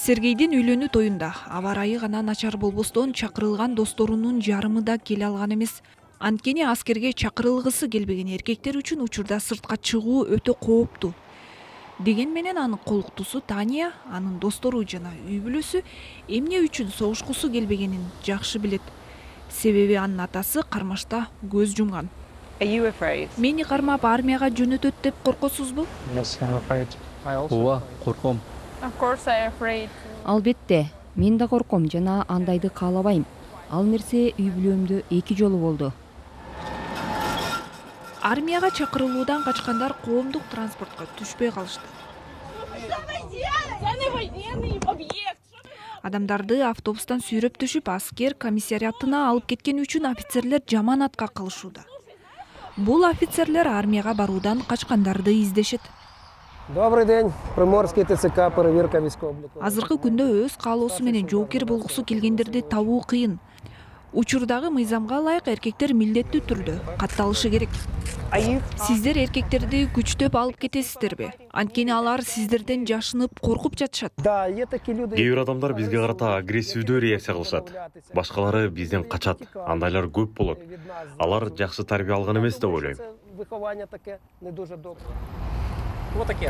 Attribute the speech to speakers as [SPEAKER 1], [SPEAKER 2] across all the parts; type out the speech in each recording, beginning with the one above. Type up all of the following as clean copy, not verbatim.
[SPEAKER 1] Сергейдин үйлөнүү тоюнда аба ырайы гана начар болбостон чакырылган досторунун жарымы да келе алган эмес. Анткени аскерге чакырылгысы келбеген эркектер үчүн учурда сыртка чыгуу өтө кооптуу. Деген менен анын колуктусу Тания, анын достору жана үй бүлөсү эмне үчүн согушкусу келбегенин жакшы билет. Себеби анын атасы кармашта көз жумган. Мени кармап армияга жөнөтөт деп коркосузбу?
[SPEAKER 2] Ооба, корком.
[SPEAKER 3] Албетте, мен да корком жана андайды каалабайм. Ал нерсе үй бүлөмдө 2 жолу болду.
[SPEAKER 1] Армияга чакырылуудан качкандар коомдук транспортко түшпөй калышты. Адамдарды автобустан сүйрөп түшүп аскер комиссариатына алып кеткен үчүн офицерлер жаман атка кылышууда. Бул офицерлер армияга баруудан качкандарды издешет.
[SPEAKER 4] Добрый день, Приморский ТЦК, проверка військово-облікового.
[SPEAKER 1] Азыркы күндө өз каалоосу менен жоокер болгусу келгендерди табуу кыйын. Учурдагы мыйзамга ылайык эркектер милдеттүү түрдө катталышы керек. Сиздер эркектерди күчтөп алып кетесиздерби? Анткени алар сиздерден жашынып, коркуп жатышат.
[SPEAKER 2] Кээ бир адамдар бизге карата агрессивдүү реакция кылышат. Башкалары бизден качат. Андайлар көп болот. Алар жакшы тарбия алган эмес деп ойлойм.
[SPEAKER 4] Вот таке.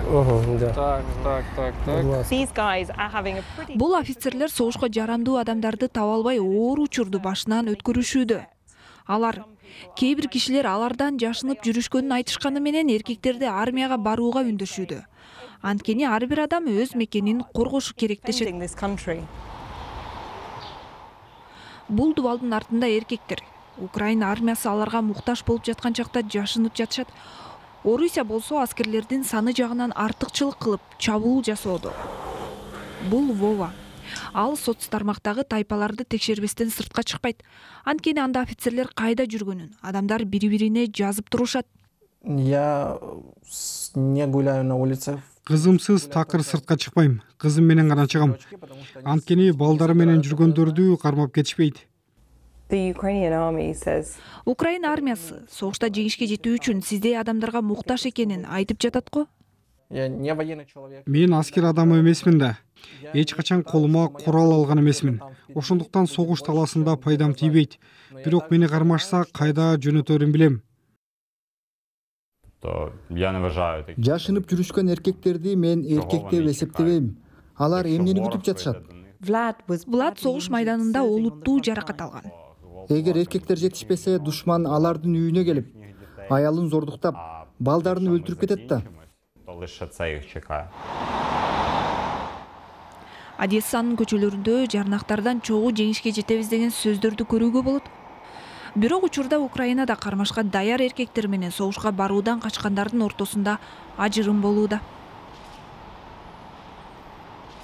[SPEAKER 1] Бул офицерлер согушка жарамдуу адамдарды таба албай оор учурду башынан өткөрүшүүдө. Алар кээ бир кишилер алардан жашынып жүрүшкөнүн айтышканы менен эркектерди армияга барууга үндөшүүдө. Анткени ар бир адам өз мекенин коргошу керек дешет. Бул дубалдын артында эркектер. Украина армиясы аларга муктаж болуп жаткан чакта жашынып жатышат. Орусия болсо аскерлердин саны жагынан артыкчылык кылып чабуул жасоодо. Бул Вова. Ал соц тармактагы тайпаларды текшербестен сыртка чыкпайт. Анткени анда офицерлер кайда жүргөнүн адамдар бири-бирине жазып турушат.
[SPEAKER 4] Я не гуляю на улице.
[SPEAKER 5] Кызымсыз такыр сыртка чыкпайм. Кызым менен гана чыгам. Анткени балдары менен жүргөндөрдү кармап кетишпейт.
[SPEAKER 1] Украина армиясы согушта жеңишке жетүү үчүн сиздей адамдарга муктаж экенин айтып жатат го.
[SPEAKER 5] Мен аскер адамы эмесмин да. Эч качан колума курал алган эмесмин. Ошондуктан согуш таласында пайдам тийбейт. Бирок мени кармашса кайда жөнөтөрүн билем.
[SPEAKER 6] Жашынып жүрүшкөн эркектерди мен эркек деп эсептебейм. Алар эмнени күтүп жатышат?
[SPEAKER 1] Влад согуш майданында олуттуу жаракат алган.
[SPEAKER 6] Эгер эркектер жетишпесе, душман алардын үйүнө келип, аялын зордуктап, балдарын өлтүрүп кетет да.
[SPEAKER 1] Одессанын көчөлөрүндө жарнактардан чогуу жеңишке жетебиз деген сөздөрдү көрүүгө болот. Бирок учурда Украинада кармашка даяр эркектер менен согушка баруудан качкандардын ортосунда ажырым болууда.